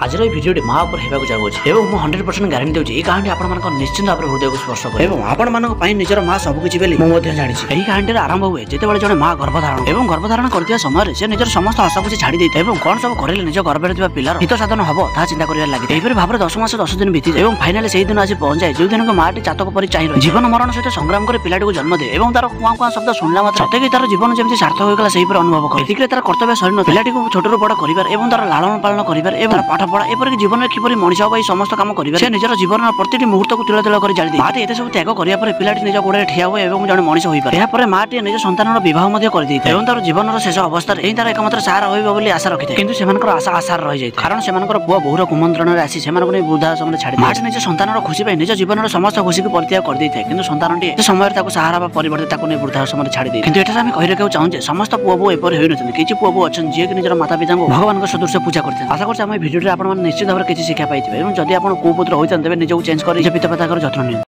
आज भिडियो माँ उपर होगा जाऊँगी और मुझे 100% ग्यारंटी दूसरी ये कहानी आप निश्चिंत भाव हृदय को स्पर्श कर आपण निजर माँ सबकि मुझे जानी यही कहानी आरंभ हुए जिते जड़े माँ गर्भधारण और गर्भधारण करते समय से निजर समस्त हस खुशी छाड़ी देते कौन सब कर निज गर्भर पिलार हित साधन हम ता चिंता कर लगे यहीपरि भाव 10 मास 10 दिन बीती जाए और फाइनाली से दिन आज पहुंचाए जो दिन को माँ चातक पर चाहिए जीवन मरण सहित संग्राम कर पिलाटी को जन्म दे और तार कुआ कुआ शब्द शुणला मात्र सत्य तार जीवन जमी सार्थक होगा से अनुभव कर तार कर्तव्य सरी पिलाटी को छोटू बड़ कर तार लालन पालन कर पाठ पढ़ा एपरिक जीवन किपरि मनीष भाई समस्त काम कर निजर जीवन प्रति मुहूर्त को तिल तिल कर जाली माँ एत सब त्याग करापर पिलाटी निज गोड़े ठिया हुए और जड़े मनीष होपर माटी निज संतान विवाह कर तार जीवन शेष अवस्था तार एकमात्र सारा हो आशा रखी है कि आशा आशार रही जाए कारण से पुआ बहुर कुमंत्रण आसी से वृद्धाश्रम छाड़ी माँ निज संतान खुशी निज जीवन समस्त खुशी को परित्याग कर देता है कि संतान समय सहारा परिवर्ते वृद्धाश्रम छाड़ी दे कि आम कही रखा चाहूँ समस्त पुआ बो एपरी होती किसी पुआ बो अच्छा जी निजर माता पिता को भगवान सदृश पूजा करते आशा करते भिडियो निश्चित भाव में किसी शिक्षा पाई जदि आप पुत्र होते निजक चेंज कर पिता माता जत्न नि।